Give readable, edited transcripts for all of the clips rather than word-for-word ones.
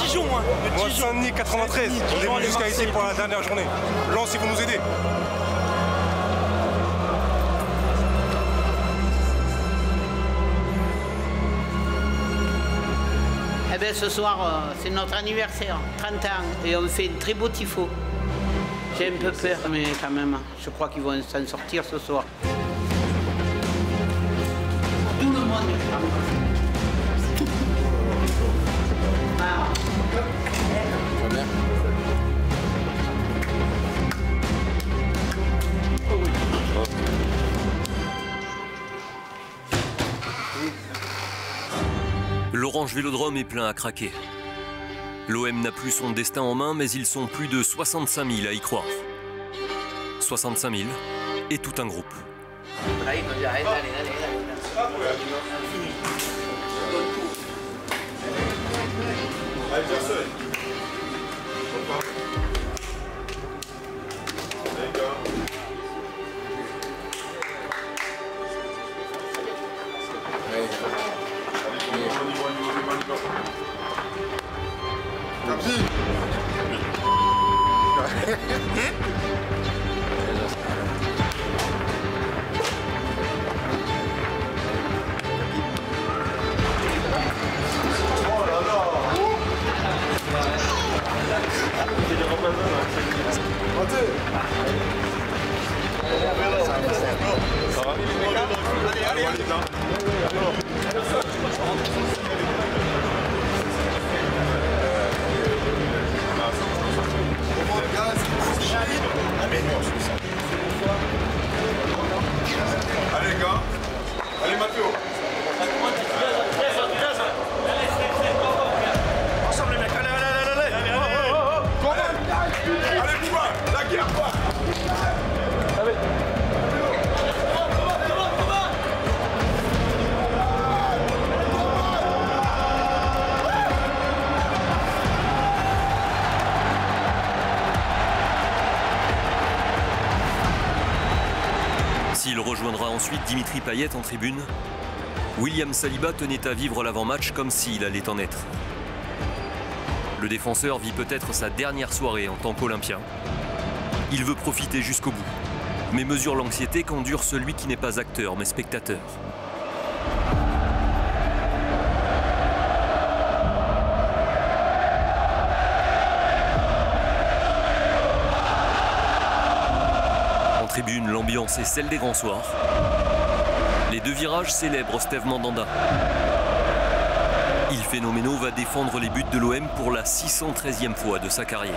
Dijon, hein. Moi, Saint-Denis 93. On est venu jusqu'à ici pour la dernière journée. Lens, ils vont nous aider. Eh bien, ce soir, c'est notre anniversaire, 30 ans, et on fait un très beau tifo. J'ai un peu peur, mais quand même, je crois qu'ils vont s'en sortir ce soir. Tout le monde est là. L'Orange Vélodrome est plein à craquer. L'OM n'a plus son destin en main, mais ils sont plus de 65 000 à y croire. 65 000 et tout un groupe. Allez les gars, allez Mathieu. Ensemble les mecs, allez. Allez Bouba, la guerre quoi. S'il rejoindra ensuite Dimitri Payet en tribune, William Saliba tenait à vivre l'avant-match comme s'il allait en être. Le défenseur vit peut-être sa dernière soirée en tant qu'Olympien. Il veut profiter jusqu'au bout, mais mesure l'anxiété qu'endure celui qui n'est pas acteur mais spectateur. En tribune, l'ambiance est celle des grands soirs. Les deux virages célèbrent Steve Mandanda. Il Phénoméno va défendre les buts de l'OM pour la 613e fois de sa carrière.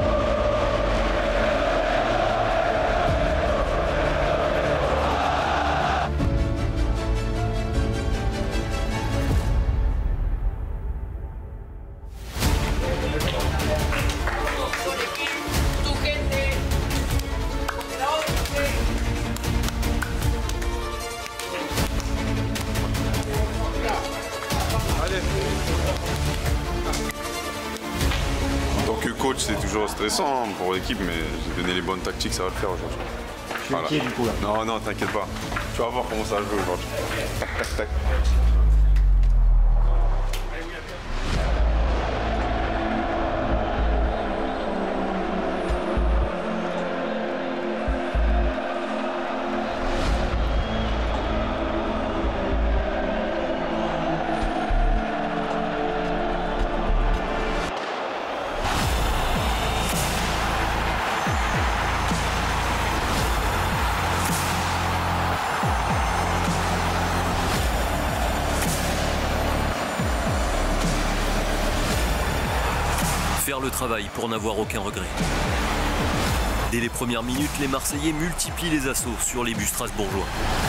En tant que coach, c'est toujours stressant pour l'équipe, mais j'ai donné les bonnes tactiques, ça va le faire aujourd'hui. Voilà. Du coup, là. Non, non, t'inquiète pas. Tu vas voir comment ça va jouer aujourd'hui. Tac, tac. Faire le travail pour n'avoir aucun regret. Dès les premières minutes, les Marseillais multiplient les assauts sur les buts strasbourgeois.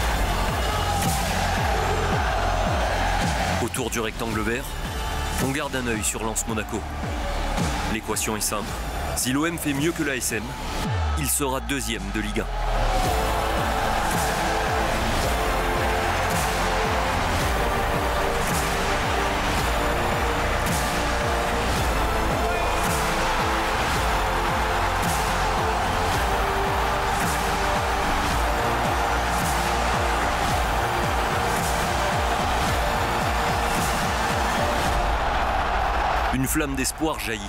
Autour du rectangle vert, on garde un œil sur Lens Monaco. L'équation est simple. Si l'OM fait mieux que l'ASM, il sera deuxième de Ligue 1. Une flamme d'espoir jaillit.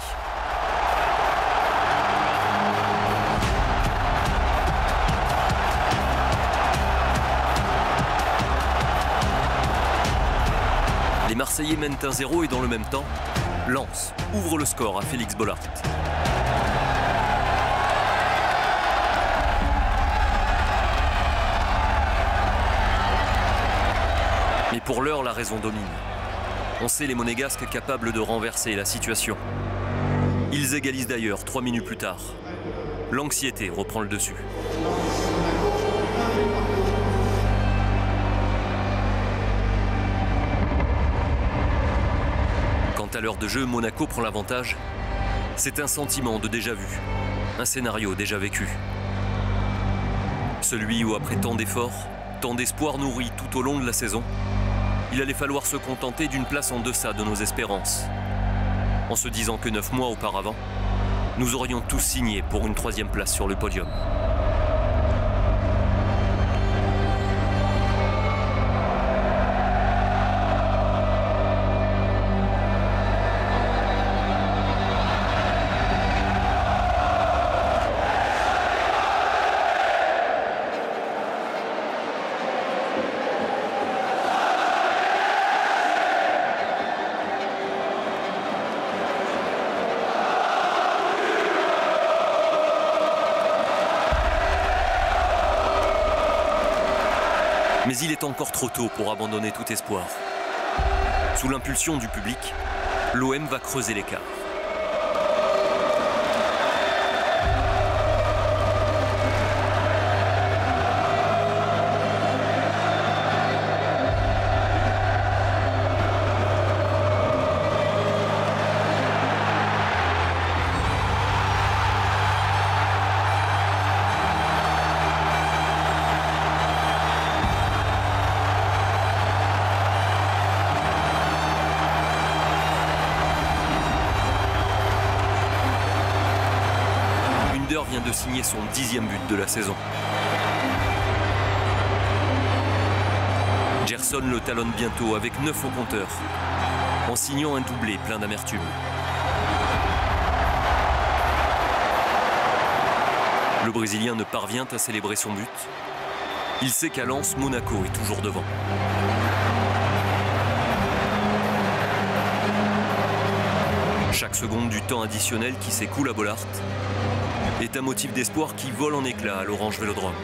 Les Marseillais mènent 1-0 et dans le même temps, Lens ouvre le score à Félix Bollaert. Mais pour l'heure, la raison domine. On sait les Monégasques capables de renverser la situation. Ils égalisent d'ailleurs 3 minutes plus tard. L'anxiété reprend le dessus. Quant à l'heure de jeu, Monaco prend l'avantage. C'est un sentiment de déjà-vu, un scénario déjà vécu. Celui où, après tant d'efforts, tant d'espoir nourris tout au long de la saison, il allait falloir se contenter d'une place en deçà de nos espérances. En se disant que 9 mois auparavant, nous aurions tous signé pour une 3e place sur le podium. Mais il est encore trop tôt pour abandonner tout espoir. Sous l'impulsion du public, l'OM va creuser l'écart. Vient de signer son 10e but de la saison. Gerson le talonne bientôt avec 9 au compteur, en signant un doublé plein d'amertume. Le Brésilien ne parvient à célébrer son but. Il sait qu'à Lens, Monaco est toujours devant. Chaque seconde du temps additionnel qui s'écoule à Bollaert est un motif d'espoir qui vole en éclats à l'Orange Vélodrome.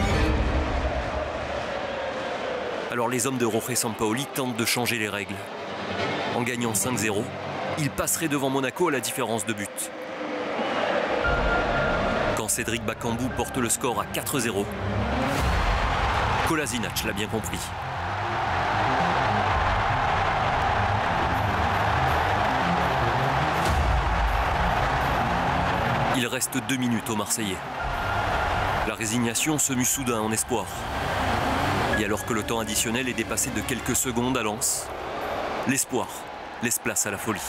Alors les hommes de Jorge Sampaoli tentent de changer les règles. En gagnant 5-0, ils passeraient devant Monaco à la différence de but. Quand Cédric Bakambu porte le score à 4-0, Kolasinac l'a bien compris. Il reste 2 minutes aux Marseillais. La résignation se mue soudain en espoir. Et alors que le temps additionnel est dépassé de quelques secondes à Lens, l'espoir laisse place à la folie.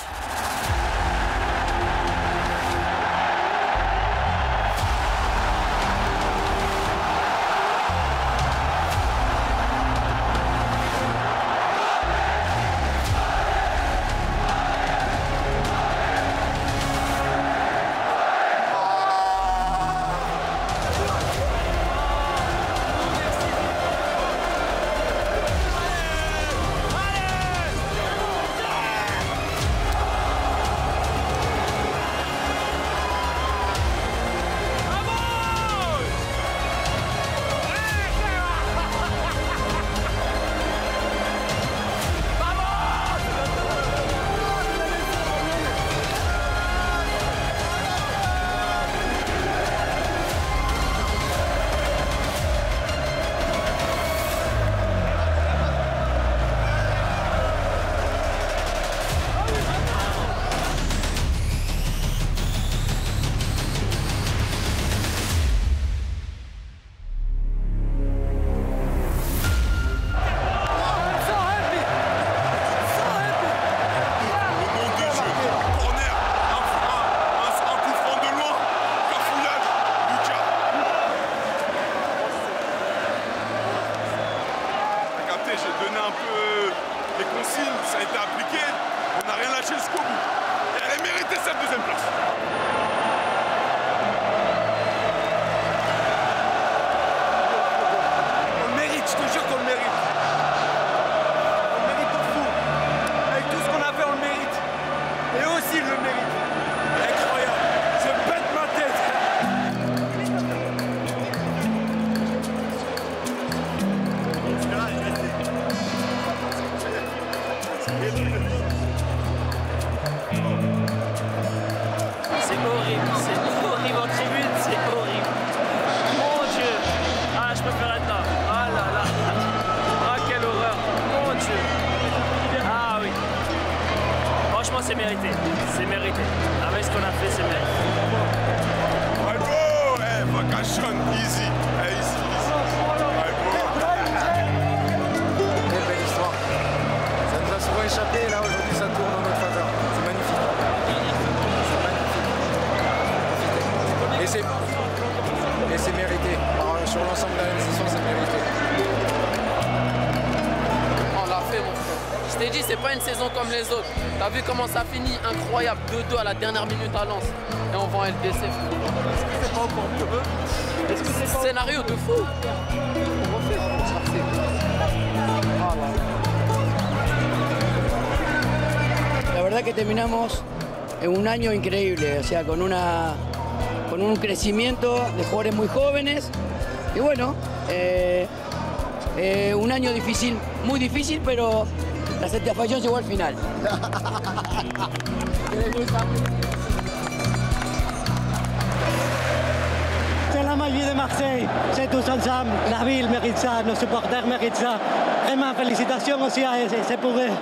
J'ai donné un peu les consignes, ça a été appliqué, on n'a rien lâché jusqu'au bout. cette deuxième place. On le mérite, je te jure qu'on le mérite. On le mérite de fou. Avec tout ce qu'on a fait, on le mérite. Et aussi, il le mérite. Incroyable. Je pète ma tête. C'est horrible en tribune, c'est horrible. Mon Dieu. Ah, je préfère être là. Ah là là. Ah, quelle horreur. Mon Dieu. Ah oui. Franchement, c'est mérité. C'est mérité. Avec ce qu'on a fait, c'est mérité. Bravo, vacation, easy. Easy. Quelle belle histoire. Ça nous a souvent échappé et là aujourd'hui ça tourne en notre faveur. C'est magnifique. C'est magnifique. Et c'est mérité. Alors, sur l'ensemble de la saison, c'est mérité. On l'a fait, mon frère. Je t'ai dit, c'est pas une saison comme les autres. T'as vu comment ça finit? Incroyable. 2-2 à la dernière minute à Lens. Et on vend LDC. Est-ce que c'est pas encore mieux? Est-ce que c'est pas... Scénario de fou. On refait. La verdad que terminamos en un año increíble, o sea, con un crecimiento de jugadores muy jóvenes y bueno, un año difícil, muy difícil, pero la satisfacción llegó al final. C'est la magie de Marseille, c'est tous ensemble, la ville mérite ça, nos supporters méritent ça. Vraiment, félicitations aussi à eux, c'est pour eux.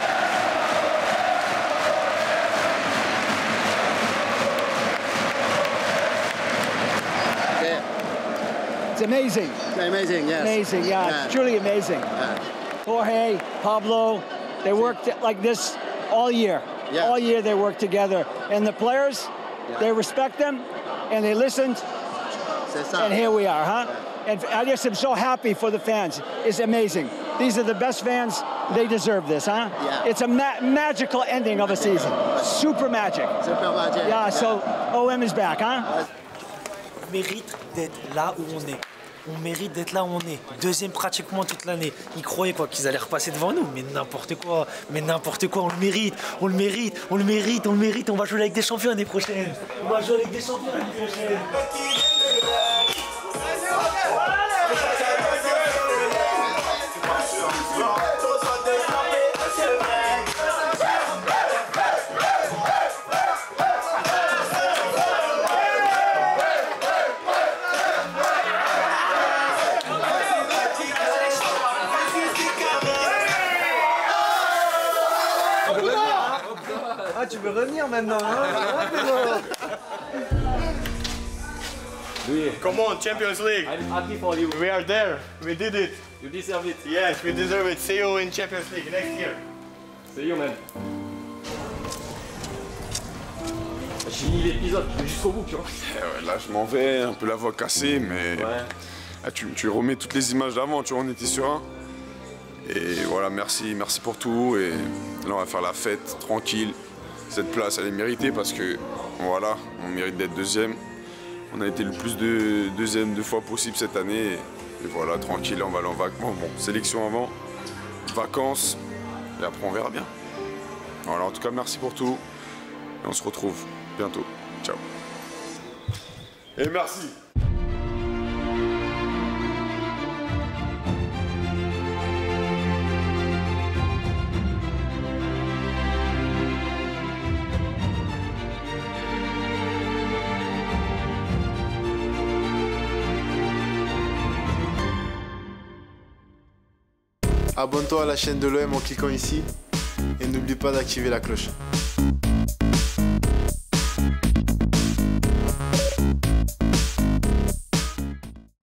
It's amazing. Amazing, yes. Amazing, yeah. It's truly amazing. Jorge, Pablo, they worked like this all year. Yeah. All year they worked together. And the players, they respect them and they listened. And here we are, huh? And I just am so happy for the fans. It's amazing. These are the best fans. They deserve this, huh? Yeah. It's a magical ending of a season. Super magic. Super magic. Yeah, so OM is back, huh? On mérite d'être là où on est. On mérite d'être là où on est. Deuxième pratiquement toute l'année. Ils croyaient quoi qu'ils allaient repasser devant nous. Mais n'importe quoi. Mais n'importe quoi. On le mérite. On le mérite. On le mérite. On le mérite. On va jouer avec des champions l'année prochaine. On va jouer avec des champions l'année prochaine. Ah, tu veux revenir maintenant, hein? Come on, Champions League. I'm happy for you. We are there. We did it. You deserve it. Yes, we deserve it. See you in Champions League next year. See you, man. J'ai fini l'épisode, je vais jusqu'au bout, tu vois. Là, je m'en vais, un peu la voix cassée, mais tu remets toutes les images d'avant, tu vois, on était serein. Et voilà, merci pour tout. Et là, on va faire la fête, tranquille. Cette place, elle est méritée parce que, voilà, on mérite d'être deuxième. On a été le plus de deuxième 2 fois possible cette année. Et voilà, tranquille, on va aller en vacances. Bon, sélection avant, vacances, et après on verra bien. Voilà, en tout cas, merci pour tout. Et on se retrouve bientôt. Ciao. Et merci. Abonne-toi à la chaîne de l'OM en cliquant ici et n'oublie pas d'activer la cloche.